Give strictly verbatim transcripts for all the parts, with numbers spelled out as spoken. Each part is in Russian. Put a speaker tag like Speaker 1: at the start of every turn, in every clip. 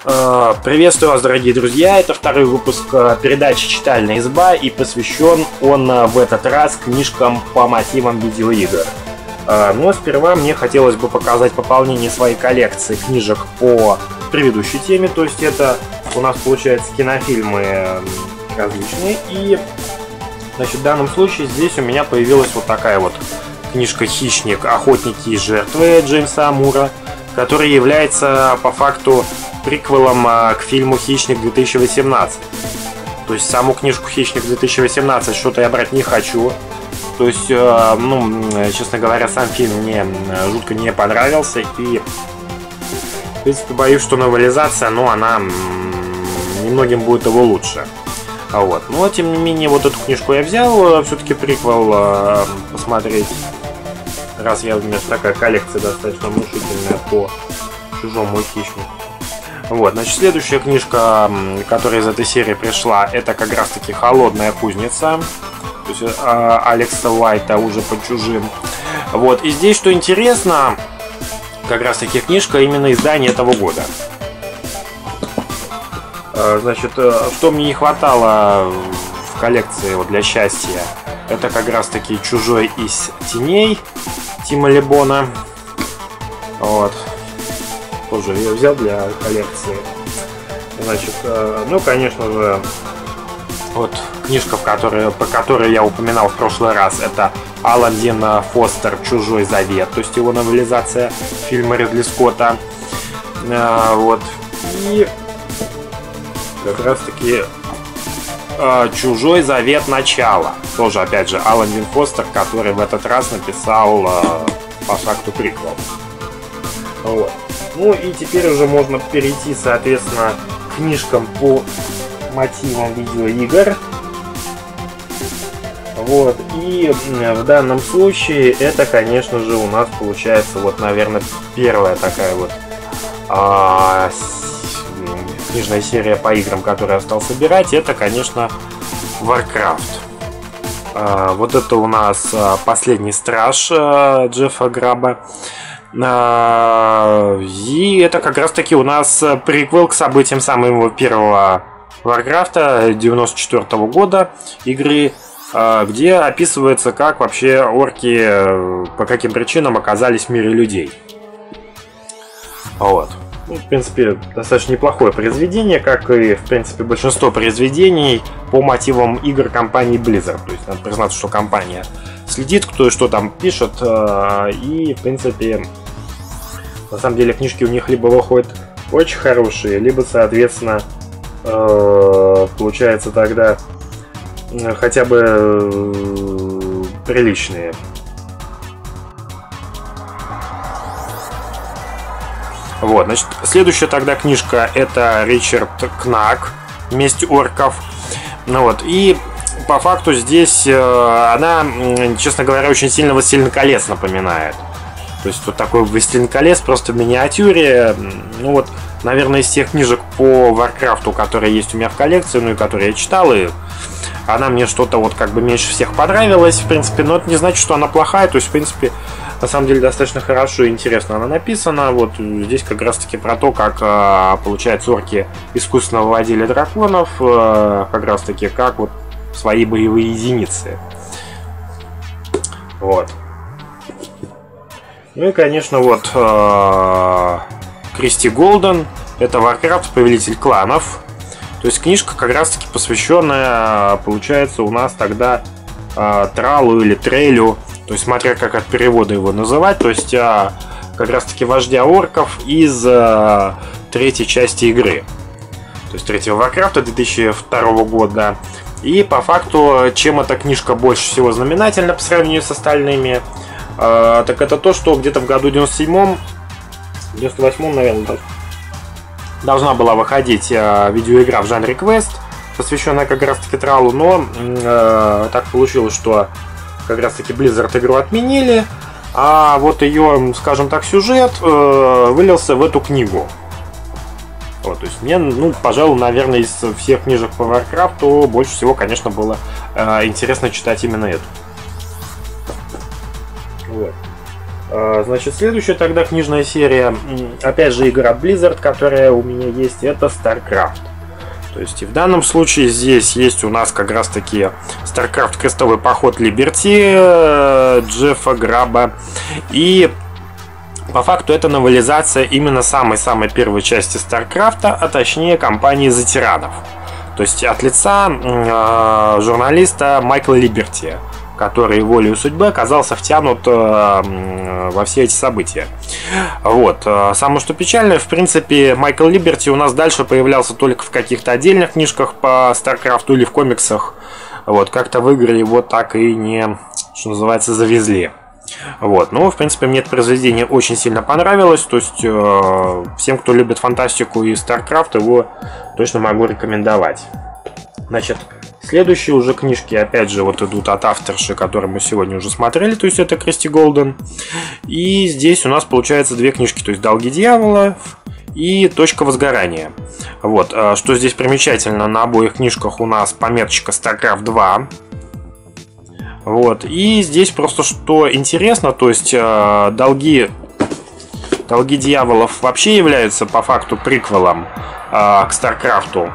Speaker 1: Приветствую вас, дорогие друзья! Это второй выпуск передачи «Читальная изба», и посвящен он в этот раз книжкам по мотивам видеоигр. Но сперва мне хотелось бы показать пополнение своей коллекции книжек по предыдущей теме, то есть это у нас получается кинофильмы различные, и значит, в данном случае здесь у меня появилась вот такая вот книжка «Хищник. Охотники и жертвы» Джеймса Мура, который является по факту приквелом к фильму «Хищник две тысячи восемнадцать». То есть саму книжку «Хищник две тысячи восемнадцать» что-то я брать не хочу. То есть, ну, честно говоря, сам фильм мне жутко не понравился. И, в принципе, боюсь, что новелизация, ну, она немногим будет его лучше. Вот. Но, тем не менее, вот эту книжку я взял. Все-таки приквел посмотреть. Раз я, у меня такая коллекция достаточно внушительная по «Чужому хищнику». Вот, значит, следующая книжка, которая из этой серии пришла, это как раз-таки «Холодная кузница». То есть э, Алекса Уайта уже под чужим. Вот, и здесь, что интересно, как раз-таки книжка именно издания этого года. Э, значит, э, что мне не хватало в коллекции вот, для счастья, это как раз-таки «Чужой из теней» Тима Лебона. Вот. Тоже я взял для коллекции. Значит, э, ну, конечно же, вот книжка, в которой, по которой я упоминал в прошлый раз, это Алан Дин Фостер «Чужой завет», то есть его новелизация фильма Ридли Скотта. Э, вот. И как раз таки э, «Чужой завет. Начало». Тоже, опять же, Алан Дин Фостер, который в этот раз написал э, по факту приквел. Вот. Ну и теперь уже можно перейти, соответственно, к книжкам по мотивам видеоигр. Вот. И в данном случае это, конечно же, у нас получается, вот, наверное, первая такая вот а, с, книжная серия по играм, которую я стал собирать. Это, конечно, Warcraft. А, вот это у нас «Последний страж» Джеффа Граба. И это как раз таки у нас приквел к событиям самого первого Warcraft девяносто четвёртого года игры, где описывается, как вообще орки по каким причинам оказались в мире людей. Вот. Ну, в принципе, достаточно неплохое произведение, как и, в принципе, большинство произведений по мотивам игр компании Blizzard. То есть надо признаться, что компания следит, кто и что там пишет, и, в принципе, на самом деле книжки у них либо выходят очень хорошие, либо, соответственно, получается тогда хотя бы приличные. Вот, значит, следующая тогда книжка — это Ричард Кнак «Месть орков». Ну вот, и по факту здесь она, честно говоря, очень сильно «Властелин колец» напоминает. То есть вот такой «Властелин колец» просто в миниатюре. Ну вот, наверное, из тех книжек по Варкрафту, которые есть у меня в коллекции, ну и которые я читал, и она мне что-то вот как бы меньше всех понравилась, в принципе, но это не значит, что она плохая. То есть, в принципе, на самом деле достаточно хорошо и интересно она написана. Вот здесь как раз-таки про то, как, получается, орки искусственно выводили драконов, как раз-таки как вот свои боевые единицы. Вот. Ну и, конечно, вот э, Кристи Голден, это Warcraft, повелитель кланов. То есть книжка как раз-таки посвященная, получается, у нас тогда э, Тралу или Трейлю, то есть смотря как от перевода его называть, то есть э, как раз-таки вождя орков из э, третьей части игры. То есть третьего Warcraft две тысячи второго года. И по факту, чем эта книжка больше всего знаменательна по сравнению с остальными, Uh, так это то, что где-то в году девяносто седьмом, девяносто восьмом, наверное, должна была выходить uh, видеоигра в жанре квест, посвященная как раз таки Тралу, но uh, так получилось, что как раз таки Blizzard игру отменили, а вот ее, скажем так, сюжет uh, вылился в эту книгу. Вот, то есть мне, ну, пожалуй, наверное, из всех книжек по Warcraft больше всего, конечно, было uh, интересно читать именно эту. Вот. Значит, следующая тогда книжная серия, опять же, игра Blizzard, которая у меня есть, это StarCraft. То есть и в данном случае здесь есть у нас как раз таки StarCraft Крестовый поход Либерти Джеффа Граба. И по факту это новелизация именно самой-самой первой части StarCraft, а точнее кампании за тиранов. То есть от лица э, журналиста Майкла Либерти, который волею судьбы оказался втянут э, во все эти события. Вот. Самое что печальное, в принципе, Майкл Либерти у нас дальше появлялся только в каких-то отдельных книжках по StarCraft или в комиксах. Вот. Как-то в игры его так и не, что называется, завезли. Вот. Ну, в принципе, мне это произведение очень сильно понравилось. То есть, э, всем, кто любит фантастику и StarCraft, его точно могу рекомендовать. Значит, следующие уже книжки, опять же, вот идут от авторши, которые мы сегодня уже смотрели, то есть это Кристи Голден. И здесь у нас получается две книжки, то есть «Долги дьявола» и «Точка возгорания». Вот, что здесь примечательно, на обоих книжках у нас пометочка StarCraft два. Вот, и здесь просто что интересно, то есть долги, долги дьяволов вообще являются по факту приквелом к StarCraft'у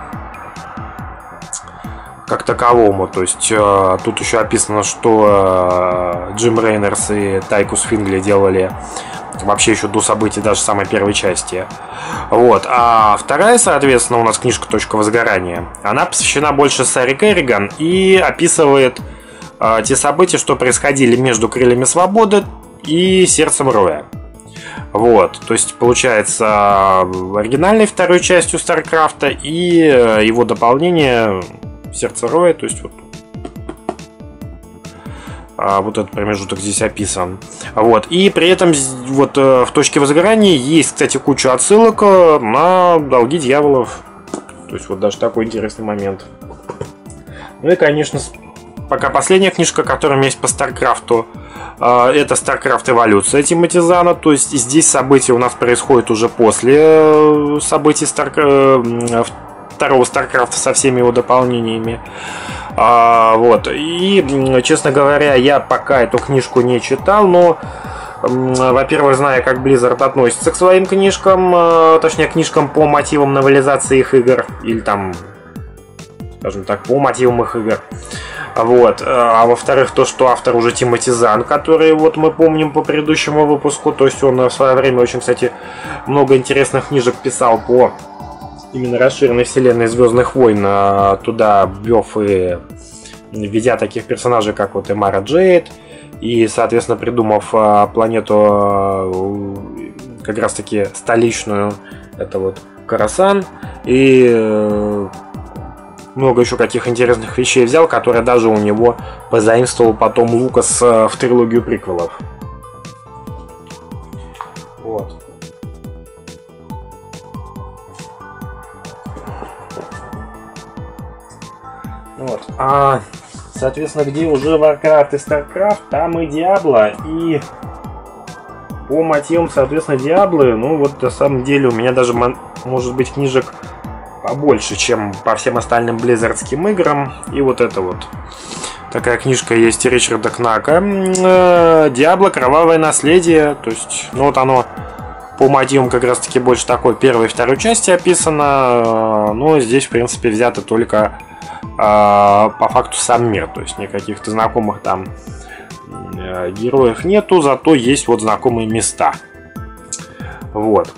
Speaker 1: как таковому. То есть э, тут еще описано, что э, Джим Рейнерс и Тайкус Фингли делали вообще еще до событий даже самой первой части. Вот. А вторая, соответственно, у нас книжка «Точка возгорания». Она посвящена больше Саре Керриган и описывает э, те события, что происходили между Крыльями Свободы и Сердцем Роя. Вот, то есть получается оригинальной второй частью StarCraft'а и э, его дополнение Сердце Роя, то есть вот, а, вот этот промежуток здесь описан. Вот. И при этом вот в «Точке возгорания» есть, кстати, куча отсылок на долги дьяволов. То есть вот даже такой интересный момент. Ну и, конечно, пока последняя книжка, которая у меня есть по StarCraft'у, это StarCraft Эволюция Тимоти Зана. То есть здесь события у нас происходят уже после событий StarCraft, второго StarCraft со всеми его дополнениями. А, вот. И, честно говоря, я пока эту книжку не читал, но, во-первых, зная, как Blizzard относится к своим книжкам, точнее, книжкам по мотивам новелизации их игр, или там, скажем так, по мотивам их игр. Вот. А во-вторых, то, что автор уже Тимоти Зан, который вот мы помним по предыдущему выпуску, то есть он в свое время очень, кстати, много интересных книжек писал по именно расширенной вселенной Звездных войн, туда ввёв и введя таких персонажей, как вот Эмара Джейд, и, соответственно, придумав планету как раз-таки столичную, это вот Карасан, и много еще каких интересных вещей взял, которые даже у него позаимствовал потом Лукас в трилогию приквелов. Вот. Вот. А, соответственно, где уже Warcraft и StarCraft, там и Diablo, и по мотивам, соответственно, Diablo, ну вот на самом деле у меня даже может быть книжек побольше, чем по всем остальным близзардским играм. И вот это вот такая книжка есть Ричарда Кнака, Diablo Кровавое наследие. То есть, ну вот оно по мотивам как раз таки больше такой первой и второй части описано. Но здесь, в принципе, взято только по факту сам мир, то есть никаких-то знакомых там героев нету, зато есть вот знакомые места. Вот.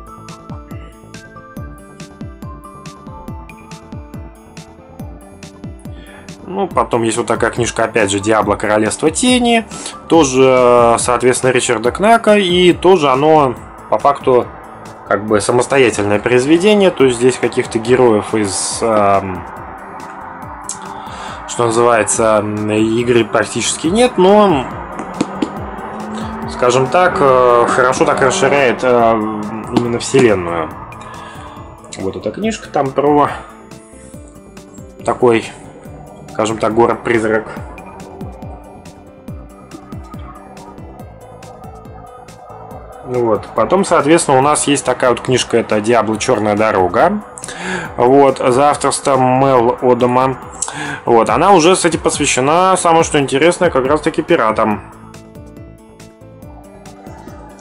Speaker 1: Ну, потом есть вот такая книжка, опять же, Diablo Королевство Тени, тоже, соответственно, Ричарда Кнака, и тоже оно по факту как бы самостоятельное произведение, то есть здесь каких-то героев из что называется, игры практически нет, но, скажем так, хорошо так расширяет именно вселенную. Вот эта книжка там про такой, скажем так, город-призрак. Вот. Потом, соответственно, у нас есть такая вот книжка, это Diablo Черная дорога. Вот, за авторством Мел Одома. Вот, она уже, кстати, посвящена, самое что интересное, как раз таки пиратам.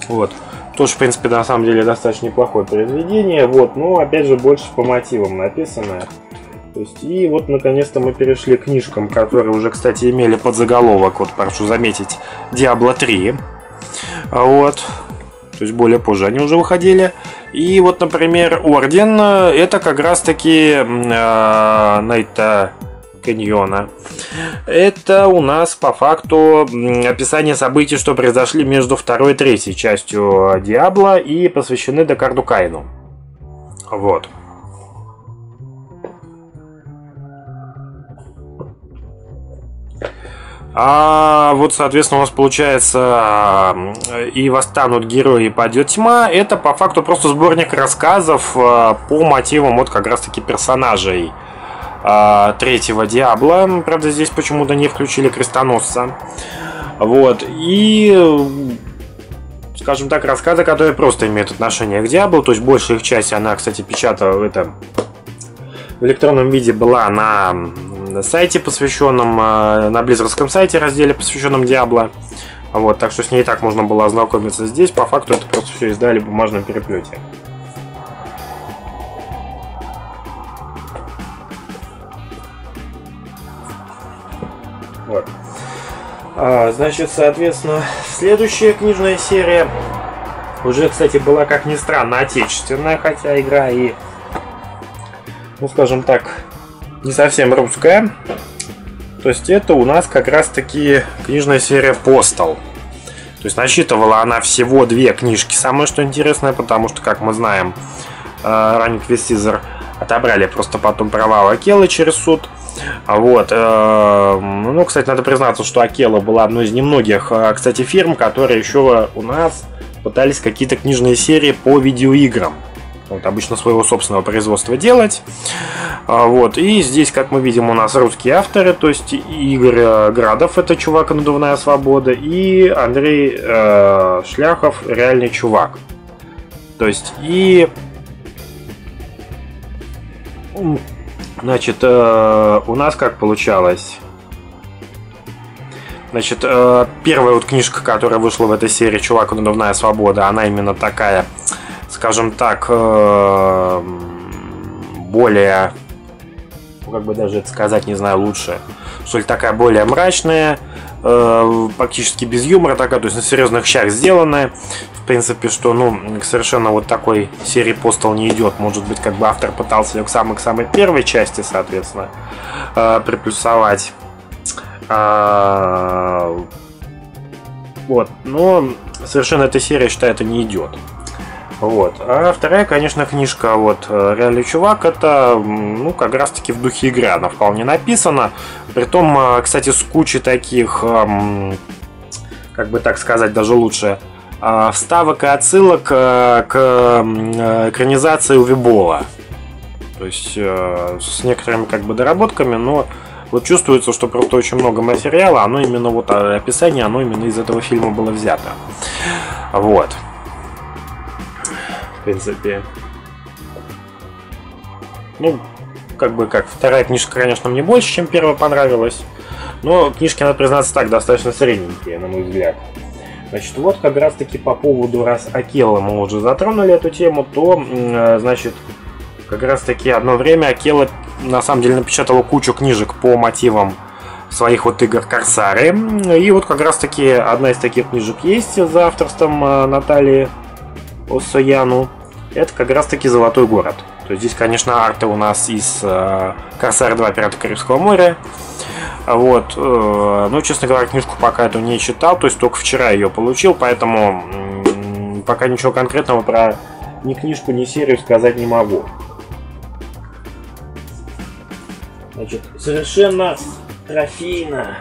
Speaker 1: Вот. Тоже, в принципе, на самом деле достаточно неплохое произведение. Вот, но опять же больше по мотивам написанное. То есть, и вот наконец-то мы перешли к книжкам, которые уже, кстати, имели подзаголовок, вот прошу заметить, Диабло три. Вот. То есть более позже они уже выходили. И вот, например, Орден, это как раз таки э, Найта Каньона. Это у нас по факту описание событий, что произошли между второй и третьей частью Диабло, и посвящены Декарду Кайну. Вот. А вот, соответственно, у нас получается «И восстанут герои, и падет тьма». Это по факту просто сборник рассказов по мотивам вот как раз-таки персонажей третьего Диабло. Правда, здесь почему-то не включили крестоносца. Вот. И, скажем так, рассказы, которые просто имеют отношение к Диабло. То есть большая их часть, она, кстати, печатала это в электронном виде, была на сайте, посвященном, на близзардском сайте, разделе, посвященном Диабло. Вот, так что с ней и так можно было ознакомиться. Здесь по факту это просто все издали в бумажном переплете. Вот. А, значит, соответственно, следующая книжная серия уже, кстати, была, как ни странно, отечественная, хотя игра и, ну, скажем так, не совсем русская. То есть это у нас как раз таки книжная серия Postal. То есть насчитывала она всего две книжки. Самое что интересное, потому что, как мы знаем, Running with Caesar отобрали просто потом права у Акелы через суд. Вот. Ну, кстати, надо признаться, что Акела была одной из немногих, кстати, фирм, которые еще у нас пытались какие-то книжные серии по видеоиграм. Вот, обычно своего собственного производства делать. Вот. И здесь, как мы видим, у нас русские авторы, то есть Игорь Градов, это чувак «Надувная свобода», и Андрей э, Шляхов, реальный чувак. То есть и значит, э, у нас как получалось. Значит, э, первая вот книжка, которая вышла в этой серии «Чувак, надувная свобода», она именно такая, скажем так, более, как бы даже это сказать, не знаю, лучше, что ли, такая более мрачная, практически без юмора такая, то есть на серьезных щах сделанная. В принципе, что, ну, совершенно вот такой серии Postal не идет. Может быть, как бы автор пытался ее к самой, к самой первой части, соответственно, приплюсовать. Вот, но совершенно эта серия, считаю, это не идет. Вот. А вторая, конечно, книжка вот «Реальный чувак», это, ну, как раз таки в духе игры она вполне написана. Притом, кстати, с кучей таких, как бы так сказать, даже лучше, вставок и отсылок к экранизации Уве-Болла. То есть с некоторыми как бы доработками, но вот чувствуется, что просто очень много материала, оно именно вот описание, оно именно из этого фильма было взято. Вот. В принципе, ну, как бы как вторая книжка, конечно, мне больше, чем первая понравилась, но книжки, надо признаться, так достаточно средненькие, на мой взгляд. Значит, вот как раз таки по поводу, раз Акела мы уже затронули эту тему, то, значит, как раз таки одно время Акела на самом деле напечатала кучу книжек по мотивам своих вот игр Корсары, и вот как раз таки одна из таких книжек есть за авторством Натальи Осояну. Это как раз таки «Золотой город». То есть здесь, конечно, арты у нас из э, «Корсар два. Пираты Карибского моря». Вот. Э, ну, честно говоря, книжку пока эту не читал, то есть только вчера ее получил, поэтому м- пока ничего конкретного про ни книжку, ни серию сказать не могу. Значит, совершенно трофейно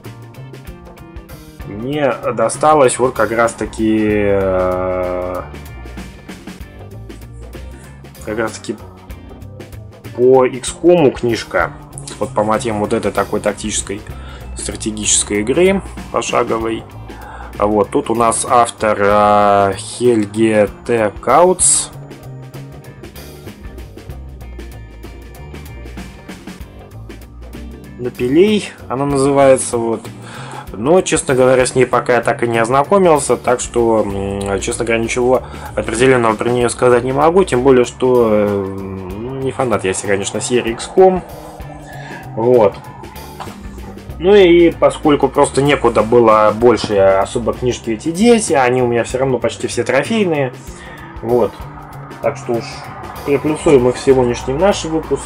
Speaker 1: мне досталось вот как раз таки э, как раз таки по икс кому книжка, вот по мотивам вот этой такой тактической стратегической игры пошаговой. Вот тут у нас автор э, Хельге Т. Кауц. Напилей она называется, вот. Но, честно говоря, с ней пока я так и не ознакомился, так что, честно говоря, ничего определенного про нее сказать не могу, тем более, что ну, не фанат я, конечно, серии икс ком. Вот. Ну и поскольку просто некуда было больше особо книжки эти деть, они у меня все равно почти все трофейные. Вот. Так что уж приплюсуем их в сегодняшний наш выпуск.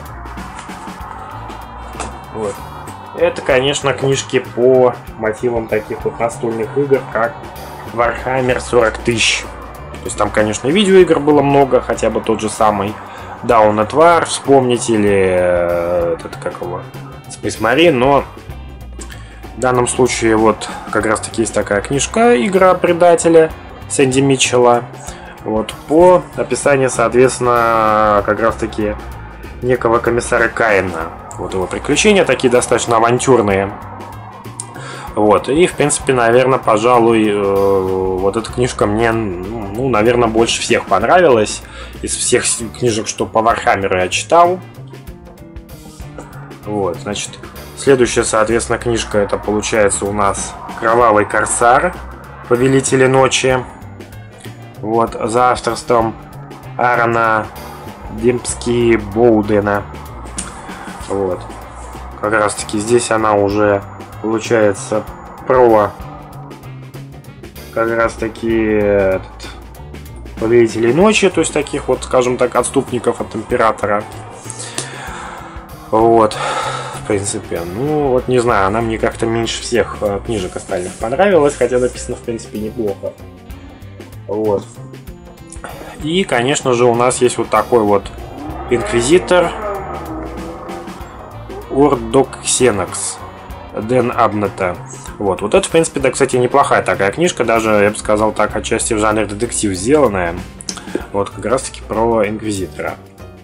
Speaker 1: Вот. Это, конечно, книжки по мотивам таких вот настольных игр, как Warhammer сорок тысяч. То есть там, конечно, видеоигр было много, хотя бы тот же самый Dawn of War вспомнить, или э, это как его, Space Marine, но в данном случае вот как раз таки есть такая книжка «Игра предателя» Сэнди Митчелла. Вот, по описанию, соответственно, как раз таки некого комиссара Каина. Вот его приключения такие достаточно авантюрные. Вот, и в принципе, наверное, пожалуй, э, вот эта книжка мне, ну, наверное, больше всех понравилась из всех книжек, что по Вархаммеру я читал. Вот, значит, следующая, соответственно, книжка, это получается у нас «Кровавый корсар. Повелители ночи». Вот, за авторством Аарона Демпски-Боудена. Вот. Как раз таки здесь она уже получается про как раз таки этот, повелителей ночи, то есть таких вот, скажем так, отступников от императора. Вот. В принципе, ну вот не знаю, она мне как-то меньше всех книжек остальных понравилась, хотя написано в принципе неплохо. Вот. И, конечно же, у нас есть вот такой вот инквизитор Ордок Ксенокс Дэн Абнета. Вот. Вот это, в принципе, да, кстати, неплохая такая книжка, даже, я бы сказал так, отчасти в жанре детектив сделанная. Вот, как раз таки про инквизитора.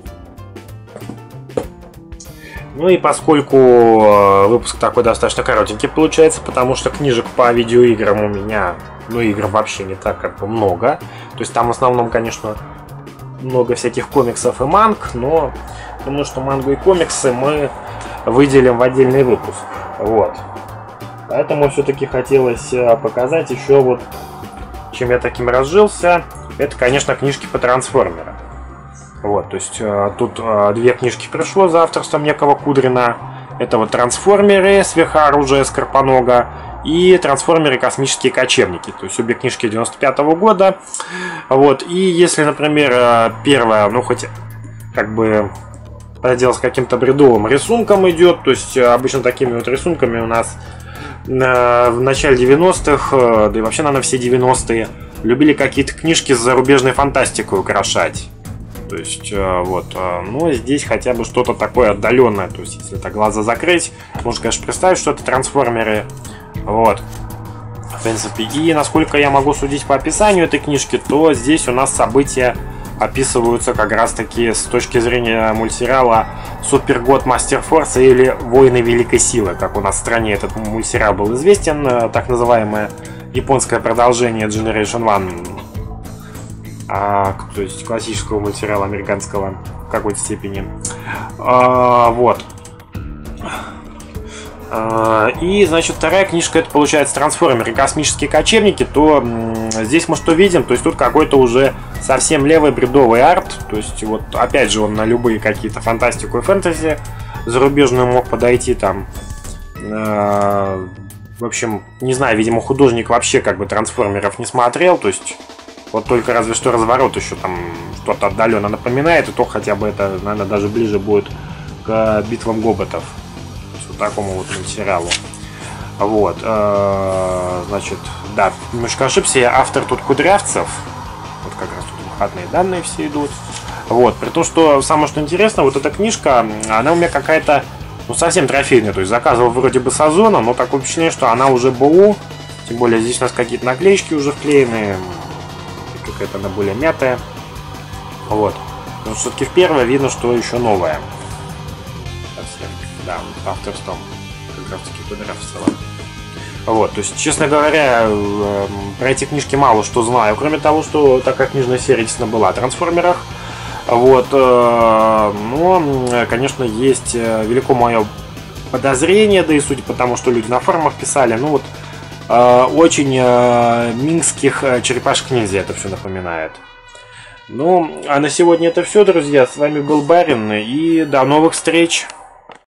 Speaker 1: Ну и поскольку выпуск такой достаточно коротенький получается, потому что книжек по видеоиграм у меня, ну, игр вообще не так как бы много. То есть там в основном, конечно, много всяких комиксов и манг, но думаю, что мангу и комиксы мы выделим в отдельный выпуск. Вот. Поэтому все-таки хотелось показать еще вот, чем я таким разжился. Это, конечно, книжки по трансформерам. Вот, то есть тут две книжки пришло за авторством некого Кудрина. Это вот трансформеры, сверхоружие Скорпонога и трансформеры космические кочевники. То есть обе книжки девяносто пятого года. Вот, и если, например, первая, ну хоть как бы отдел с каким-то бредовым рисунком идет, то есть обычно такими вот рисунками у нас в начале девяностых, да и вообще, наверное, все девяностые любили какие-то книжки с зарубежной фантастикой украшать. То есть вот, но здесь хотя бы что-то такое отдаленное. То есть если так глаза закрыть, можно, конечно, представить, что это трансформеры. Вот, в принципе. И насколько я могу судить по описанию этой книжки, то здесь у нас события описываются как раз таки с точки зрения мультсериала Супергод Мастер Форса или Воины Великой Силы, как у нас в стране этот мультсериал был известен, так называемое японское продолжение Generation One, а, то есть классического мультсериала американского в какой-то степени. А, вот. И, значит, вторая книжка, это получается трансформеры космические кочевники. То здесь мы что видим? То есть тут какой-то уже совсем левый бредовый арт. То есть вот опять же он на любые какие-то фантастику и фэнтези зарубежную мог подойти там. В общем, не знаю, видимо, художник вообще как бы трансформеров не смотрел. То есть вот только разве что разворот еще там что-то отдаленно напоминает. И то хотя бы это, наверное, даже ближе будет к битвам гоботов. Такому вот мультсериалу. Вот, э, значит, да, немножко ошибся, автор тут Кудрявцев. Вот как раз тут выходные данные все идут. Вот, при том, что самое что интересно, вот эта книжка, она у меня какая-то, ну, совсем трофейная. То есть заказывал вроде бы с Озона, но такое впечатление, что она уже БУ. Тем более здесь у нас какие-то наклеечки уже вклеены. Какая-то она более мятая. Вот. Но все-таки в первой видно, что еще новая. Совсем. Да, авторством как раз таки Кудрявцева. Вот, то есть, честно говоря, про эти книжки мало что знаю, кроме того, что такая книжная серия действительно была о трансформерах. Вот, но, конечно, есть велико мое подозрения, да и судя по тому, что люди на форумах писали, ну вот э, очень э, минских э, черепашек-ниндзя это все напоминает. Ну, а на сегодня это все, друзья. С вами был Барин, и до новых встреч!